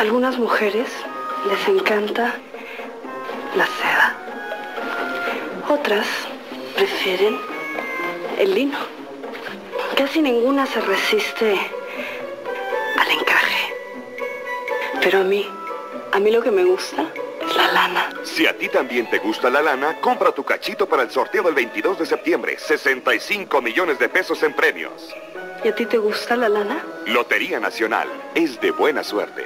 algunas mujeres les encanta la seda. Otras prefieren el lino. Casi ninguna se resiste al encaje. Pero a mí lo que me gusta es la lana. Si a ti también te gusta la lana, compra tu cachito para el sorteo del 22 de septiembre. 65 millones de pesos en premios. ¿Y a ti te gusta la lana? Lotería Nacional. Es de buena suerte.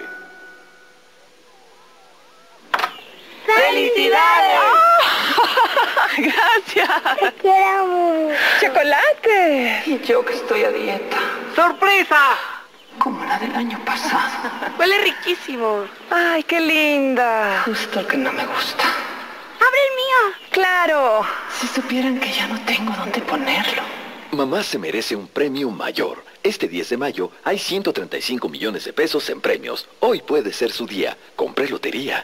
¡Felicidades! ¡Gracias! ¡Te quiero! ¡Chocolate! Y yo que estoy a dieta. ¡Sorpresa! Como la del año pasado. Huele riquísimo. ¡Ay, qué linda! Justo el que no me gusta. ¡Abre el mío! ¡Claro! Si supieran que ya no tengo dónde ponerlo. Mamá se merece un premio mayor. Este 10 de mayo hay 135 millones de pesos en premios. Hoy puede ser su día. Compré lotería.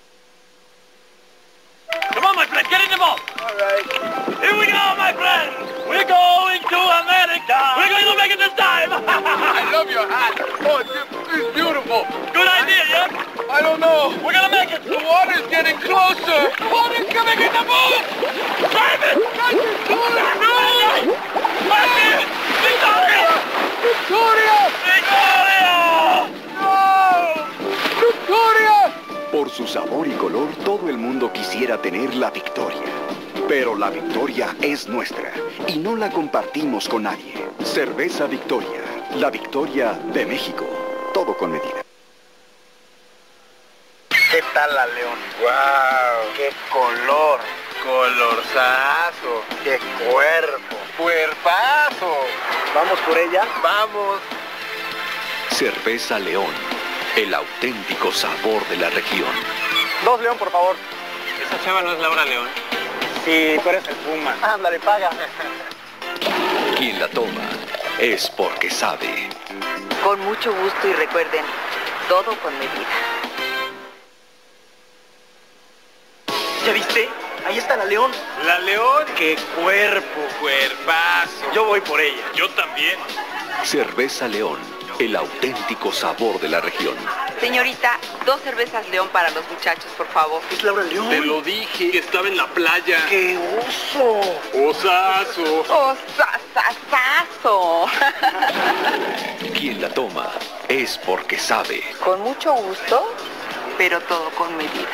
Come on, my friend, get in the boat. All right. Here we go, my friend. We're going to America. We're going to make it this time. I love your hat. Oh, it's beautiful. Good idea, yeah? I don't know. We're going to make it. The water's getting closer. The water's coming in the boat. Drive it. No. Drive it. Victoria. Victoria! Victoria. No! Victoria! Por su sabor y color, todo el mundo quisiera tener la victoria. Pero la victoria es nuestra y no la compartimos con nadie. Cerveza Victoria, la victoria de México. Todo con medida. ¿Qué tal la León? ¡Wow! ¡Qué color! ¡Colorzazo! ¡Qué cuerpo! ¡Cuerpazo! ¿Vamos por ella? ¡Vamos! Cerveza León, el auténtico sabor de la región. 2 León, por favor. Esa chava no es Laura León. Sí, tú eres el Puma. Ándale, paga. Quien la toma es porque sabe. Con mucho gusto y recuerden, todo con medida. ¿Ya viste? Ahí está la León. ¿La León? ¡Qué cuerpo! Cuerpazo. Yo voy por ella. Yo también. Cerveza León, el auténtico sabor de la región. Señorita, 2 cervezas León para los muchachos, por favor. Es Laura León. Te lo dije, que estaba en la playa. ¡Qué oso! ¡Osazo! ¡Oh, Quien la toma es porque sabe. Con mucho gusto, pero todo con medida.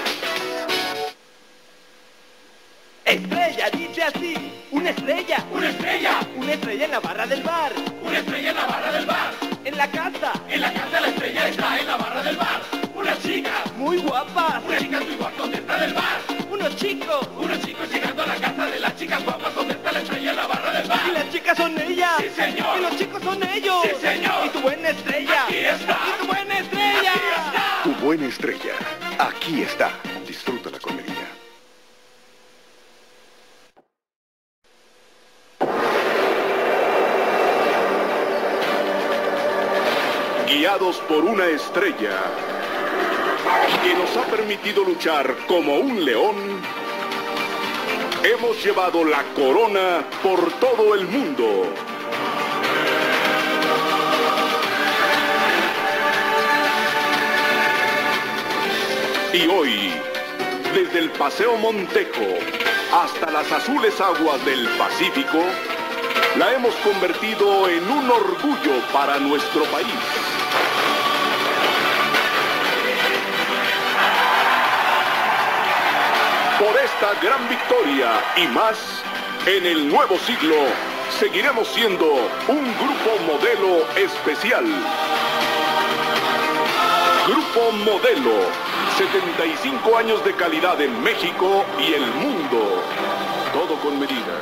Estrella dice así. Una estrella. ¡Una estrella! Una estrella en la barra del bar. ¡Una estrella en la barra del bar! En la casa. En la casa la estrella está en la barra del bar. Una chica. Muy guapas. Una chica muy guapa donde está del bar. Unos chicos. Unos chicos llegando a la casa de las chicas guapas donde está la estrella en la barra del bar. Y las chicas son ellas. Sí, señor. Y los chicos son ellos. Sí, señor. Y tu buena estrella. Aquí está. Y tu buena estrella. Aquí está. Tu buena estrella. Aquí está. Disfrútala con medida. Guiados por una estrella que nos ha permitido luchar como un león, hemos llevado la corona por todo el mundo. Y hoy, desde el Paseo Montejo hasta las azules aguas del Pacífico, la hemos convertido en un orgullo para nuestro país. Por esta gran victoria y más, en el nuevo siglo, seguiremos siendo un grupo modelo especial. Grupo Modelo, 75 años de calidad en México y el mundo. Todo con medida.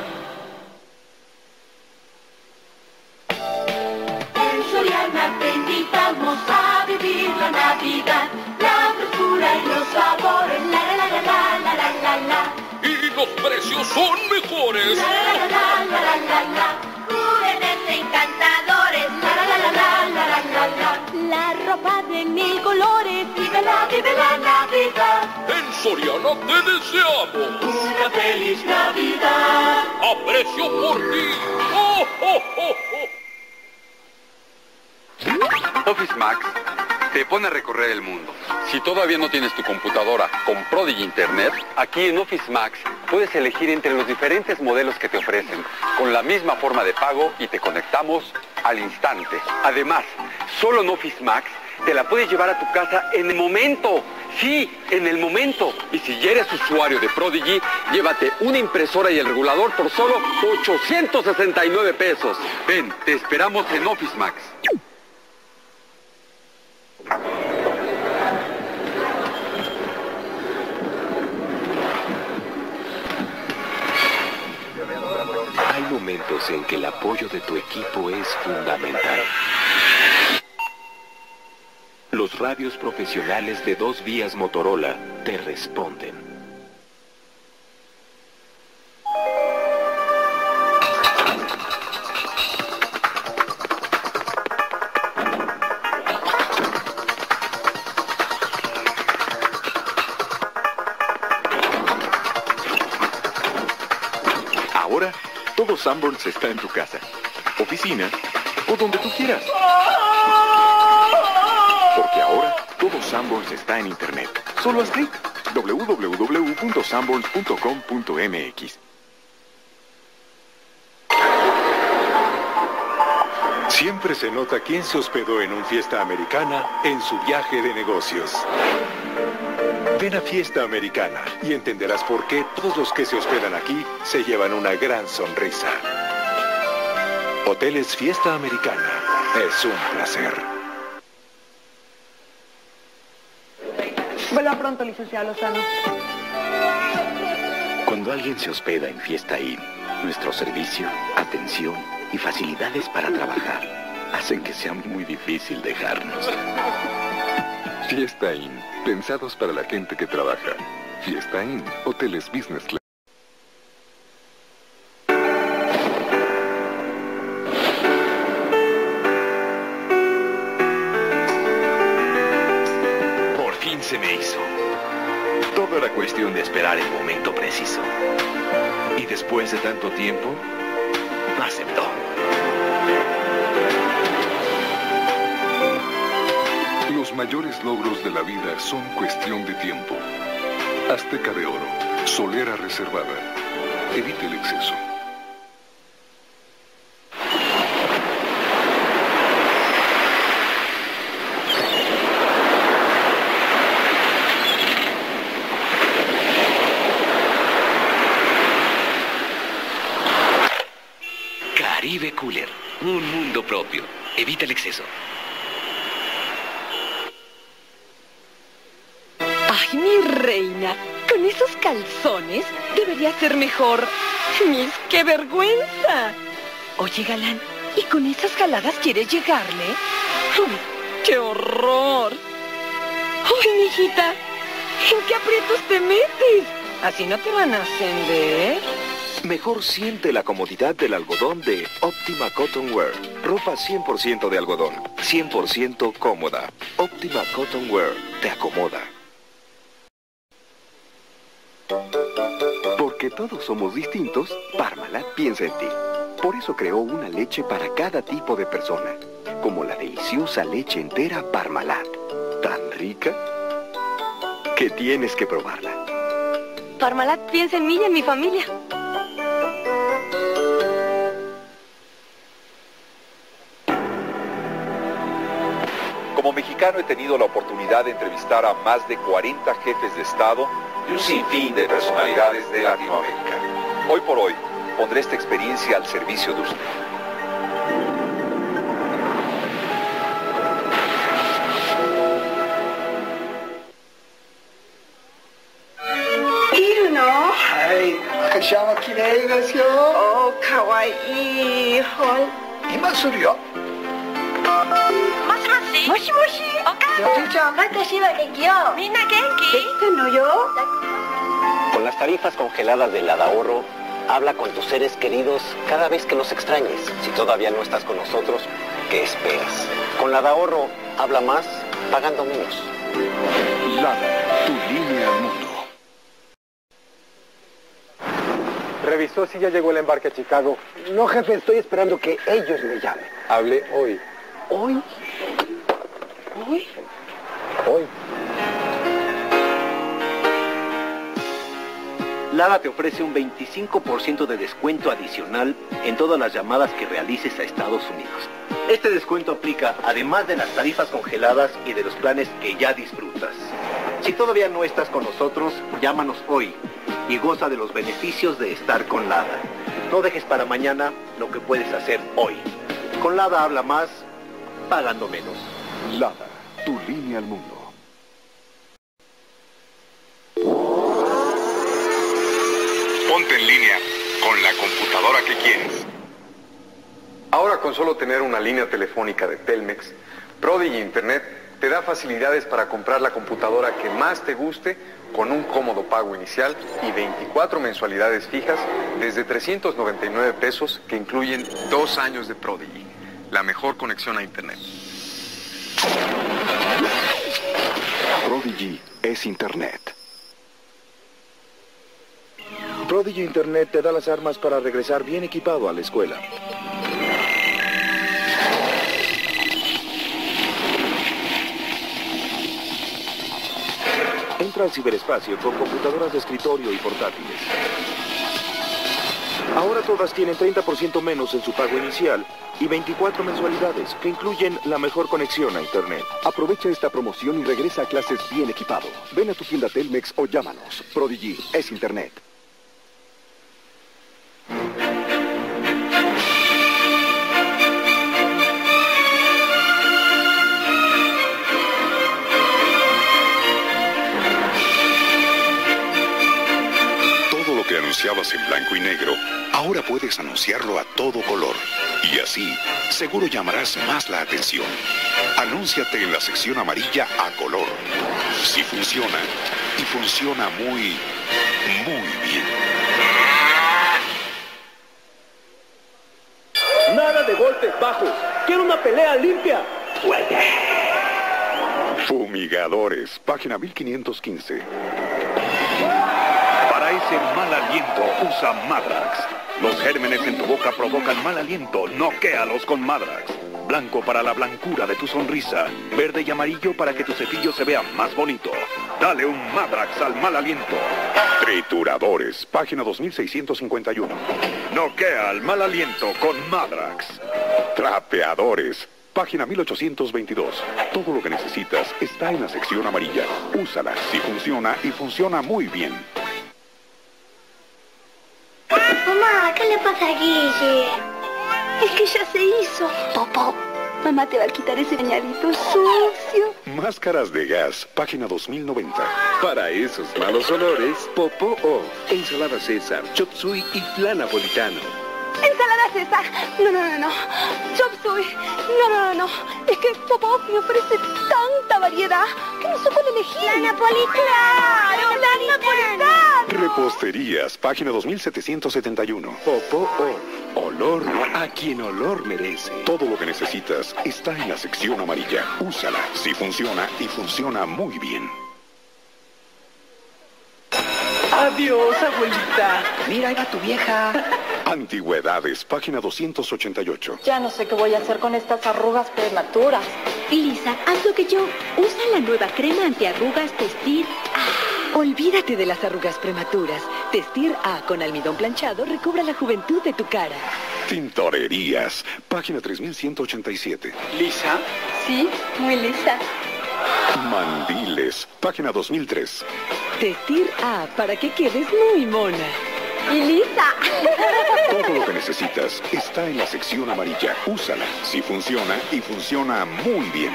En Soriana te invitamos a vivir la Navidad, la frescura y los sabores, la la la la la la la la. Y los precios son mejores. La la la la la la la. Juguetes encantadores, la la la la la la la la la. La ropa de 1000 colores, vive la Navidad. En Soriana te deseamos Una feliz Navidad. aprecio por ti. ¡Oh, oh, oh, oh! Office Max te pone a recorrer el mundo. Si todavía no tienes tu computadora con Prodigy Internet, aquí en Office Max puedes elegir entre los diferentes modelos que te ofrecen, con la misma forma de pago y te conectamos al instante. Además, solo en Office Max te la puedes llevar a tu casa en el momento. Sí, en el momento. Y si ya eres usuario de Prodigy, llévate una impresora y el regulador por solo 869 pesos. Ven, te esperamos en Office Max. Hay momentos en que el apoyo de tu equipo es fundamental. Los radios profesionales de 2 vías Motorola te responden. Ahora, todo Sanborns está en tu casa, oficina o donde tú quieras. Porque ahora, todo Sanborns está en Internet. Solo haz clic. www.sanborns.com.mx. Siempre se nota quién se hospedó en un Fiesta Americana en su viaje de negocios. Ven a Fiesta Americana y entenderás por qué todos los que se hospedan aquí se llevan una gran sonrisa. Hoteles Fiesta Americana. Es un placer. Vuelva pronto, licenciado Lozano. Cuando alguien se hospeda en Fiesta Inn, nuestro servicio, atención y facilidades para trabajar hacen que sea muy difícil dejarnos. Fiesta Inn, pensados para la gente que trabaja. Fiesta Inn, hoteles business class. Por fin se me hizo. Todo era cuestión de esperar el momento preciso. Y después de tanto tiempo, aceptó. Los mayores logros de la vida son cuestión de tiempo. Azteca de Oro, solera reservada. Evite el exceso. Caribe Cooler, un mundo propio. Evita el exceso. ¡Ay, mi reina! Con esos calzones debería ser mejor. ¡Miss, qué vergüenza! Oye, galán, ¿y con esas jaladas quieres llegarle? ¡Uy, qué horror! ¡Uy, mijita! ¿En qué aprietos te metes? Así no te van a ascender. Mejor siente la comodidad del algodón de Optima Cotton Wear. Ropa 100% de algodón, 100% cómoda. Optima Cotton Wear te acomoda. Porque todos somos distintos, Parmalat piensa en ti. Por eso creó una leche para cada tipo de persona, como la deliciosa leche entera Parmalat. Tan rica que tienes que probarla. Parmalat piensa en mí y en mi familia. Como mexicano he tenido la oportunidad de entrevistar a más de 40 jefes de Estado y un sinfín de personalidades de Latinoamérica. Hoy por hoy, pondré esta experiencia al servicio de usted. Iruno. Ay, nakashama kirei desu yo. Oh, kawaii. Hon. Ima suru yo. もしもしお母さん私は元気よみんな元気できてんのよ Con las tarifas congeladas del Adahorro, habla con tus seres queridos cada vez que los extrañes. Si todavía no estás con nosotros, ¿qué esperas? Con la Adahorro, habla más, pagando menos. Lada, tu línea al mundo. ¿Revisó si ya llegó el embarque a Chicago? No, jefe, estoy esperando que ellos me llamen. Hablé hoy. ¿Hoy? Hoy. Lada te ofrece un 25% de descuento adicional en todas las llamadas que realices a Estados Unidos. Este descuento aplica además de las tarifas congeladas y de los planes que ya disfrutas. Si todavía no estás con nosotros, llámanos hoy y goza de los beneficios de estar con Lada. No dejes para mañana lo que puedes hacer hoy. Con Lada habla más, pagando menos. Lada, tu línea al mundo. Ponte en línea con la computadora que quieres. Ahora con solo tener una línea telefónica de Telmex, Prodigy Internet te da facilidades para comprar la computadora que más te guste con un cómodo pago inicial y 24 mensualidades fijas desde 399 pesos que incluyen 2 años de Prodigy, la mejor conexión a Internet. Prodigy es Internet. Prodigy Internet te da las armas para regresar bien equipado a la escuela. Entra al ciberespacio con computadoras de escritorio y portátiles. Ahora todas tienen 30% menos en su pago inicial y 24 mensualidades que incluyen la mejor conexión a Internet. Aprovecha esta promoción y regresa a clases bien equipado. Ven a tu tienda Telmex o llámanos. Prodigy es Internet. Anunciabas en blanco y negro, ahora puedes anunciarlo a todo color. Y así, seguro llamarás más la atención. Anúnciate en la sección amarilla a color. Si funciona, y funciona muy bien. Nada de golpes bajos. Quiero una pelea limpia. Fumigadores, página 1515. Para ese mal aliento, usa Madrax. Los gérmenes en tu boca provocan mal aliento. Noquéalos con Madrax. Blanco para la blancura de tu sonrisa. Verde y amarillo para que tu cepillo se vea más bonito. Dale un Madrax al mal aliento. Trituradores, página 2651. Noquea al mal aliento con Madrax. Trapeadores, página 1822. Todo lo que necesitas está en la sección amarilla. Úsala si funciona y funciona muy bien. Mamá, ¿qué le pasa a Guille? Es que ya se hizo. Popó. Mamá te va a quitar ese bañadito sucio. Máscaras de gas, página 2090. Para esos malos olores, Popó O. Ensalada César, chop suey y flan napolitano. ¡Ensalada César! No. Chop suey. No. Es que Popó me ofrece tanta variedad que no sé cuál elegir. ¡La napolitana! ¡La napolitana! Reposterías, página 2771. Popó O. Olor a quien olor merece. Todo lo que necesitas está en la sección amarilla. Úsala si funciona y funciona muy bien. Adiós, abuelita. Mira, ahí va tu vieja. Antigüedades, página 288. Ya no sé qué voy a hacer con estas arrugas prematuras. Lisa, haz lo que yo. Usa la nueva crema antiarrugas Testir A. Olvídate de las arrugas prematuras. Testir A con almidón planchado recobra la juventud de tu cara. Tintorerías, página 3187. ¿Lisa? Sí, muy lisa. Mandiles, página 2003. Testir A para que quedes muy mona. ¡Y lisa! Todo lo que necesitas está en la sección amarilla. Úsala si funciona y funciona muy bien.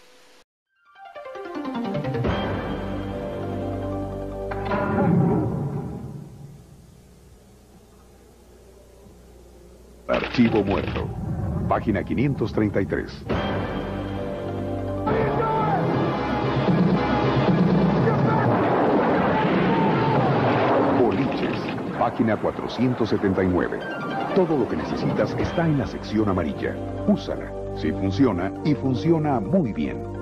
Archivo muerto. Página 533. Boliches. Página 479. Todo lo que necesitas está en la sección amarilla. Úsala si funciona y funciona muy bien.